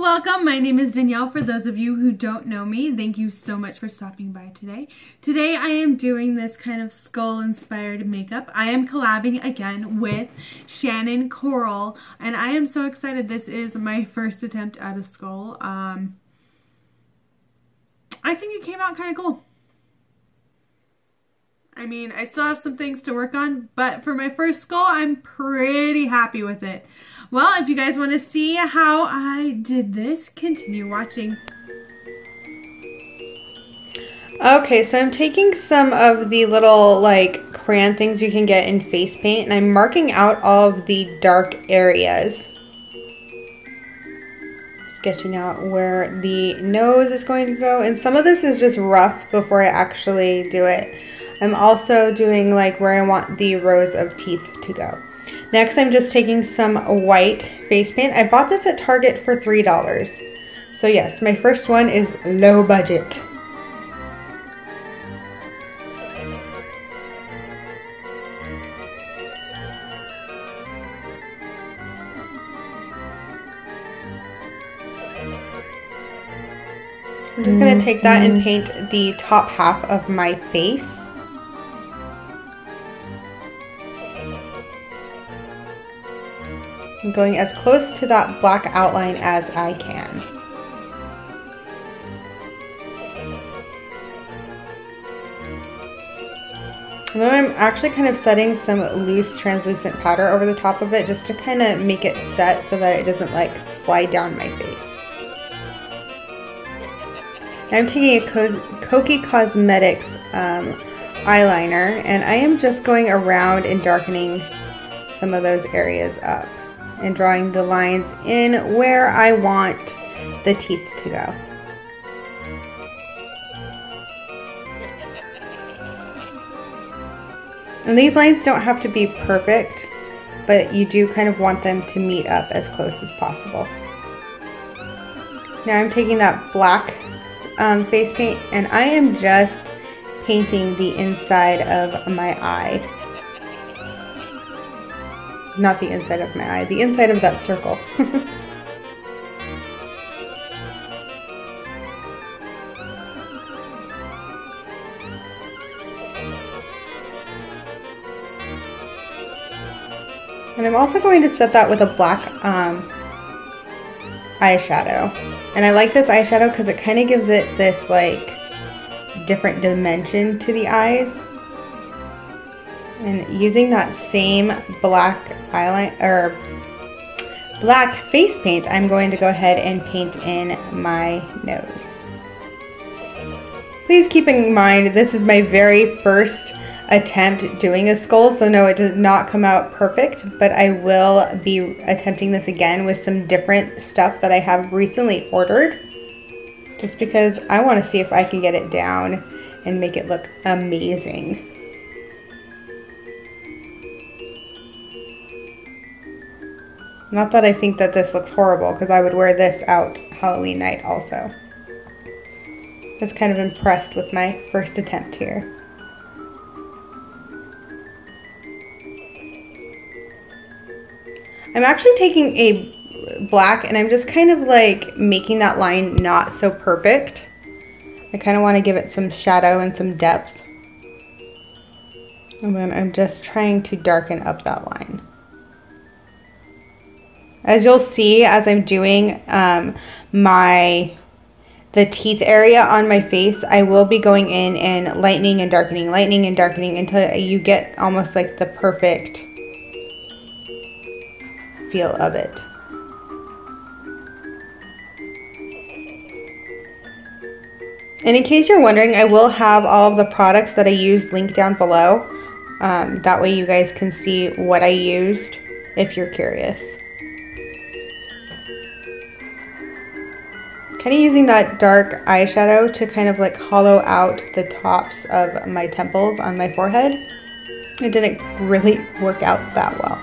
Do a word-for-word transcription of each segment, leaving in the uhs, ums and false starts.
welcome. My name is Danielle. For those of you who don't know me, thank you so much for stopping by today. Today I am doing this kind of skull inspired makeup. I am collabing again with Shannon Coral and I am so excited. This is my first attempt at a skull. Um, I think it came out kind of cool. I mean, I still have some things to work on, but for my first skull, I'm pretty happy with it. Well, if you guys want to see how I did this, continue watching. Okay, so I'm taking some of the little like crayon things you can get in face paint and I'm marking out all of the dark areas. Sketching out where the nose is going to go, and some of this is just rough before I actually do it. I'm also doing like where I want the rows of teeth to go. Next, I'm just taking some white face paint. I bought this at Target for three dollars. So yes, my first one is low budget. I'm just going to take that and paint the top half of my face. I'm going as close to that black outline as I can. And then I'm actually kind of setting some loose translucent powder over the top of it just to kind of make it set so that it doesn't like slide down my face. Now I'm taking a Kokie Cosmetics um, eyeliner and I am just going around and darkening some of those areas up and drawing the lines in where I want the teeth to go. And these lines don't have to be perfect, but you do kind of want them to meet up as close as possible. Now I'm taking that black um, face paint and I am just painting the inside of my eye. Not the inside of my eye, the inside of that circle. And I'm also going to set that with a black um, eyeshadow. And I like this eyeshadow because it kind of gives it this like different dimension to the eyes. And using that same black eyeliner or black face paint, I'm going to go ahead and paint in my nose. Please keep in mind this is my very first attempt doing a skull, so no, it did not come out perfect, but I will be attempting this again with some different stuff that I have recently ordered, just because I want to see if I can get it down and make it look amazing. Not that I think that this looks horrible, because I would wear this out Halloween night also. I was kind of impressed with my first attempt here. I'm actually taking a black and I'm just kind of like making that line not so perfect. I kind of want to give it some shadow and some depth. And then I'm just trying to darken up that line. As you'll see as I'm doing um, my the teeth area on my face, I will be going in and lightening and darkening, lightening and darkening until you get almost like the perfect feel of it. And in case you're wondering, I will have all of the products that I used linked down below. Um, that way you guys can see what I used if you're curious. Kind of using that dark eyeshadow to kind of like hollow out the tops of my temples on my forehead. It didn't really work out that well.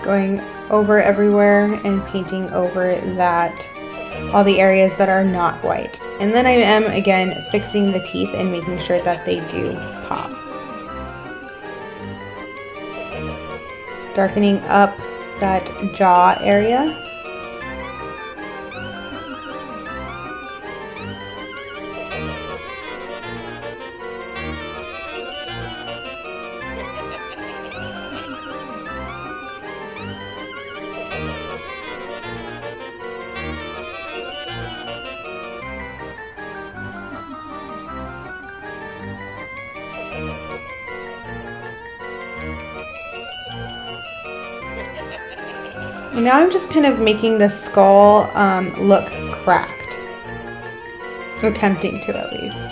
going over everywhere and painting over that, all the areas that are not white. And then I am again fixing the teeth and making sure that they do pop. Darkening up that jaw area. And now I'm just kind of making the skull um, look cracked. Attempting to, at least.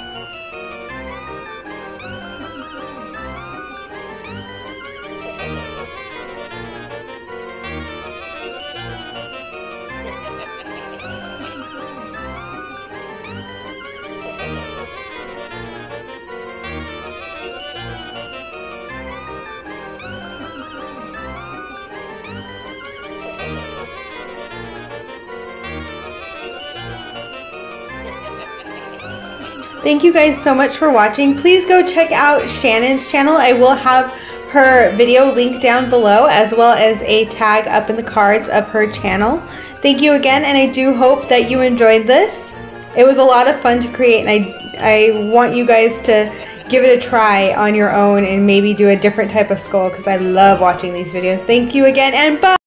Thank you guys so much for watching. Please go check out Shannon's channel. I will have her video linked down below, as well as a tag up in the cards of her channel. Thank you again, and I do hope that you enjoyed this. It was a lot of fun to create, and I, I want you guys to give it a try on your own and maybe do a different type of skull, because I love watching these videos. Thank you again, and bye!